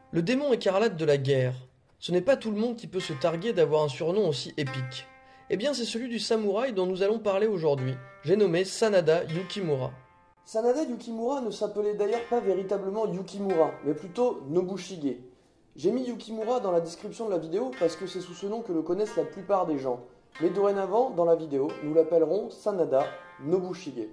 Le démon écarlate de la guerre. Ce n'est pas tout le monde qui peut se targuer d'avoir un surnom aussi épique. Eh bien, c'est celui du samouraï dont nous allons parler aujourd'hui. J'ai nommé Sanada Yukimura. Sanada Yukimura ne s'appelait d'ailleurs pas véritablement Yukimura, mais plutôt Nobushige. J'ai mis Yukimura dans la description de la vidéo parce que c'est sous ce nom que le connaissent la plupart des gens. Mais dorénavant, dans la vidéo, nous l'appellerons Sanada Nobushige.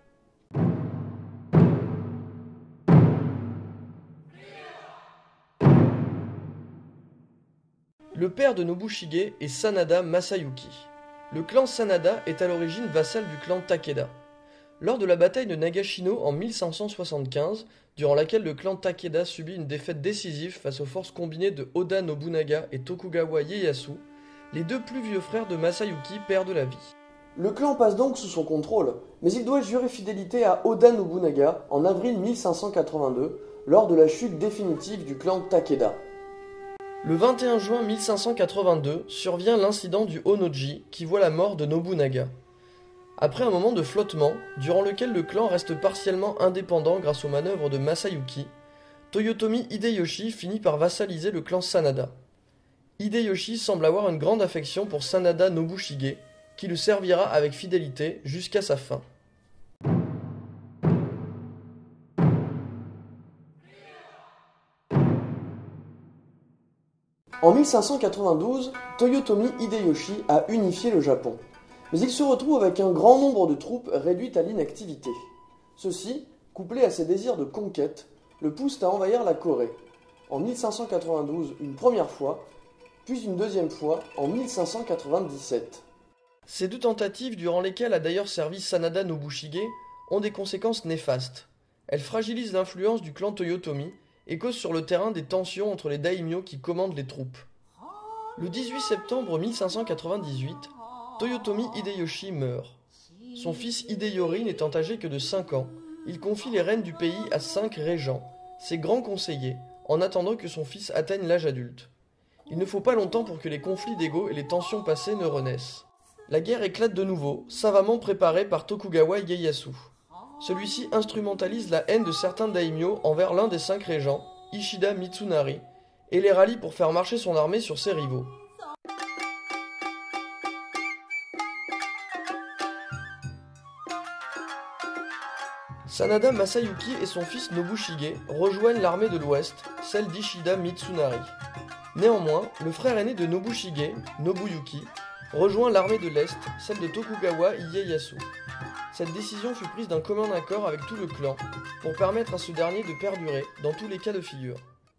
Le père de Nobushige est Sanada Masayuki. Le clan Sanada est à l'origine vassal du clan Takeda. Lors de la bataille de Nagashino en 1575, durant laquelle le clan Takeda subit une défaite décisive face aux forces combinées de Oda Nobunaga et Tokugawa Ieyasu, les deux plus vieux frères de Masayuki perdent la vie. Le clan passe donc sous son contrôle, mais il doit jurer fidélité à Oda Nobunaga en avril 1582, lors de la chute définitive du clan Takeda. Le 21 juin 1582 survient l'incident du Honnoji qui voit la mort de Nobunaga. Après un moment de flottement, durant lequel le clan reste partiellement indépendant grâce aux manœuvres de Masayuki, Toyotomi Hideyoshi finit par vassaliser le clan Sanada. Hideyoshi semble avoir une grande affection pour Sanada Nobushige, qui le servira avec fidélité jusqu'à sa fin. En 1592, Toyotomi Hideyoshi a unifié le Japon. Mais il se retrouve avec un grand nombre de troupes réduites à l'inactivité. Ceci, couplé à ses désirs de conquête, le poussent à envahir la Corée. En 1592 une première fois, puis une deuxième fois en 1597. Ces deux tentatives, durant lesquelles a d'ailleurs servi Sanada Nobushige, ont des conséquences néfastes. Elles fragilisent l'influence du clan Toyotomi et causent sur le terrain des tensions entre les daimyos qui commandent les troupes. Le 18 septembre 1598, Toyotomi Hideyoshi meurt. Son fils Hideyori n'étant âgé que de 5 ans, il confie les rênes du pays à 5 régents, ses grands conseillers, en attendant que son fils atteigne l'âge adulte. Il ne faut pas longtemps pour que les conflits d'ego et les tensions passées ne renaissent. La guerre éclate de nouveau, savamment préparée par Tokugawa Ieyasu. Celui-ci instrumentalise la haine de certains daimyos envers l'un des 5 régents, Ishida Mitsunari, et les rallie pour faire marcher son armée sur ses rivaux. Sanada Masayuki et son fils Nobushige rejoignent l'armée de l'Ouest, celle d'Ishida Mitsunari. Néanmoins, le frère aîné de Nobushige, Nobuyuki, rejoint l'armée de l'Est, celle de Tokugawa Ieyasu. Cette décision fut prise d'un commun accord avec tout le clan, pour permettre à ce dernier de perdurer dans tous les cas de figure.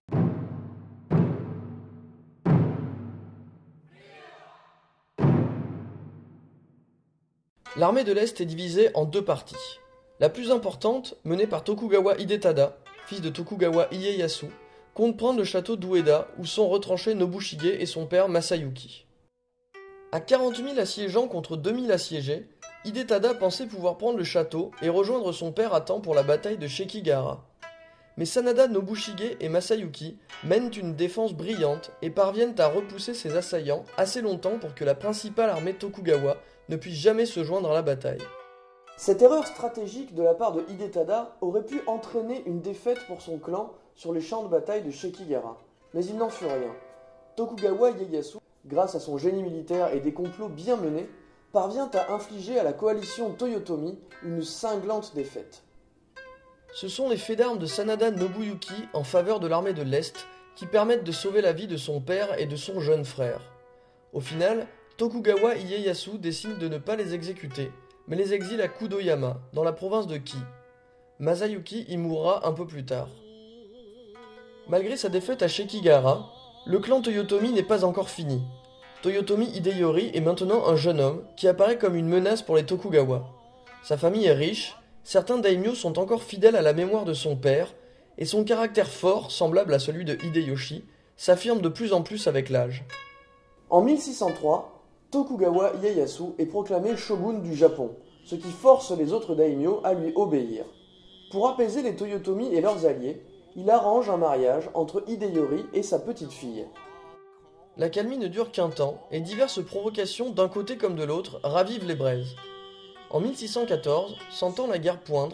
L'armée de l'Est est divisée en 2 parties. La plus importante, menée par Tokugawa Hidetada, fils de Tokugawa Ieyasu, compte prendre le château d'Ueda où sont retranchés Nobushige et son père Masayuki. À 40 000 assiégeants contre 2 000 assiégés, Hidetada pensait pouvoir prendre le château et rejoindre son père à temps pour la bataille de Shekigahara. Mais Sanada Nobushige et Masayuki mènent une défense brillante et parviennent à repousser ses assaillants assez longtemps pour que la principale armée Tokugawa ne puisse jamais se joindre à la bataille. Cette erreur stratégique de la part de Hidetada aurait pu entraîner une défaite pour son clan sur les champs de bataille de Shekigahara. Mais il n'en fut rien. Tokugawa Ieyasu, grâce à son génie militaire et des complots bien menés, parvient à infliger à la coalition Toyotomi une cinglante défaite. Ce sont les faits d'armes de Sanada Nobuyuki en faveur de l'armée de l'Est qui permettent de sauver la vie de son père et de son jeune frère. Au final, Tokugawa Ieyasu décide de ne pas les exécuter, mais les exile à Kudoyama, dans la province de Ki. Masayuki y mourra un peu plus tard. Malgré sa défaite à Shekigahara, le clan Toyotomi n'est pas encore fini. Toyotomi Hideyori est maintenant un jeune homme qui apparaît comme une menace pour les Tokugawa. Sa famille est riche, certains daimyos sont encore fidèles à la mémoire de son père, et son caractère fort, semblable à celui de Hideyoshi, s'affirme de plus en plus avec l'âge. En 1603, Tokugawa Ieyasu est proclamé shogun du Japon, ce qui force les autres daimyos à lui obéir. Pour apaiser les Toyotomi et leurs alliés, il arrange un mariage entre Hideyori et sa petite-fille. La calmie ne dure qu'un temps, et diverses provocations d'un côté comme de l'autre ravivent les braises. En 1614, sentant la guerre poindre,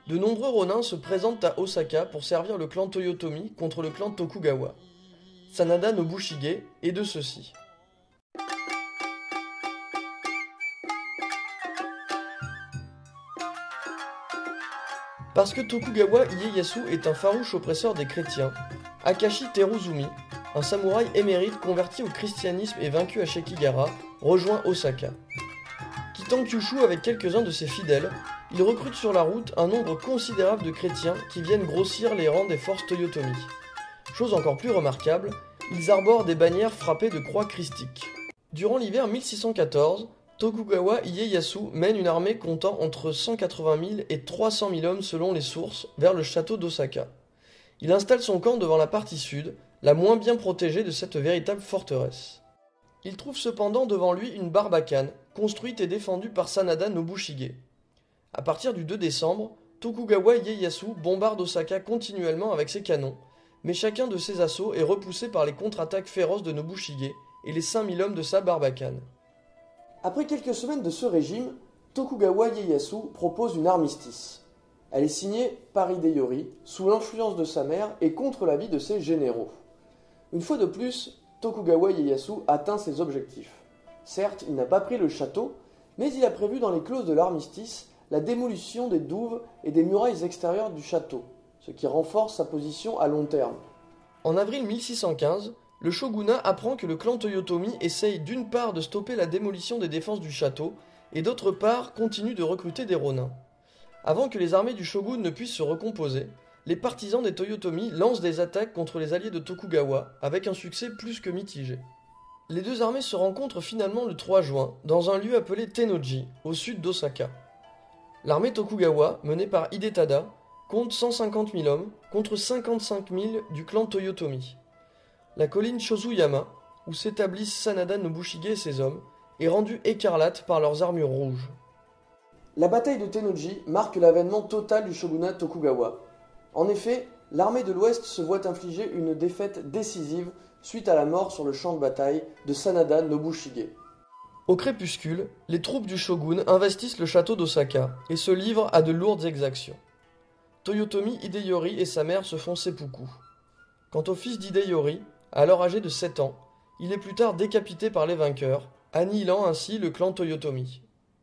de nombreux Ronin se présentent à Osaka pour servir le clan Toyotomi contre le clan Tokugawa. Sanada Nobushige est de ceux-ci. Parce que Tokugawa Ieyasu est un farouche oppresseur des chrétiens, Akashi Teruzumi, un samouraï émérite converti au christianisme et vaincu à Shekigara, rejoint Osaka. Quittant Kyushu avec quelques-uns de ses fidèles, il recrute sur la route un nombre considérable de chrétiens qui viennent grossir les rangs des forces Toyotomi. Chose encore plus remarquable, ils arborent des bannières frappées de croix christiques. Durant l'hiver 1614, Tokugawa Ieyasu mène une armée comptant entre 180 000 et 300 000 hommes selon les sources vers le château d'Osaka. Il installe son camp devant la partie sud, la moins bien protégée de cette véritable forteresse. Il trouve cependant devant lui une barbacane, construite et défendue par Sanada Nobushige. À partir du 2 décembre, Tokugawa Ieyasu bombarde Osaka continuellement avec ses canons, mais chacun de ses assauts est repoussé par les contre-attaques féroces de Nobushige et les 5000 hommes de sa barbacane. Après quelques semaines de ce régime, Tokugawa Ieyasu propose une armistice. Elle est signée par Hideyori, sous l'influence de sa mère et contre l'avis de ses généraux. Une fois de plus, Tokugawa Ieyasu atteint ses objectifs. Certes, il n'a pas pris le château, mais il a prévu dans les clauses de l'armistice la démolition des douves et des murailles extérieures du château, ce qui renforce sa position à long terme. En avril 1615, le shogunat apprend que le clan Toyotomi essaye d'une part de stopper la démolition des défenses du château, et d'autre part continue de recruter des Ronins. Avant que les armées du shogun ne puissent se recomposer, les partisans des Toyotomi lancent des attaques contre les alliés de Tokugawa, avec un succès plus que mitigé. Les deux armées se rencontrent finalement le 3 juin, dans un lieu appelé Tennoji, au sud d'Osaka. L'armée Tokugawa, menée par Hidetada, compte 150 000 hommes, contre 55 000 du clan Toyotomi. La colline Shozuyama, où s'établissent Sanada Nobushige et ses hommes, est rendue écarlate par leurs armures rouges. La bataille de Tennoji marque l'avènement total du shogunat Tokugawa. En effet, l'armée de l'Ouest se voit infliger une défaite décisive suite à la mort sur le champ de bataille de Sanada Nobushige. Au crépuscule, les troupes du shogun investissent le château d'Osaka et se livrent à de lourdes exactions. Toyotomi Hideyori et sa mère se font seppuku. Quant au fils d'Hideyori, alors âgé de 7 ans, il est plus tard décapité par les vainqueurs, annihilant ainsi le clan Toyotomi.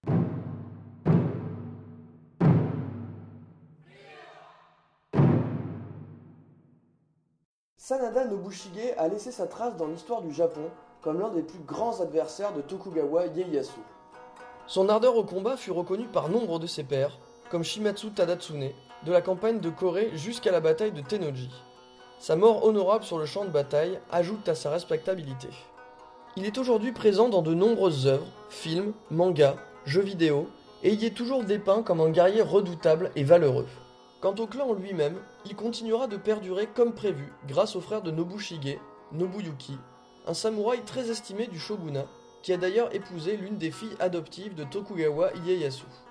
Sanada Nobushige a laissé sa trace dans l'histoire du Japon comme l'un des plus grands adversaires de Tokugawa Ieyasu. Son ardeur au combat fut reconnue par nombre de ses pairs, comme Shimatsu Tadatsune, de la campagne de Kore jusqu'à la bataille de Tennoji. Sa mort honorable sur le champ de bataille ajoute à sa respectabilité. Il est aujourd'hui présent dans de nombreuses œuvres, films, mangas, jeux vidéo, et y est toujours dépeint comme un guerrier redoutable et valeureux. Quant au clan lui-même, il continuera de perdurer comme prévu grâce au frère de Nobushige, Nobuyuki, un samouraï très estimé du shogunat, qui a d'ailleurs épousé l'une des filles adoptives de Tokugawa Ieyasu.